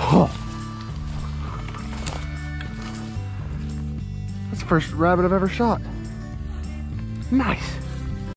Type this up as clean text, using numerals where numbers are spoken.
That's the first rabbit I've ever shot. Nice.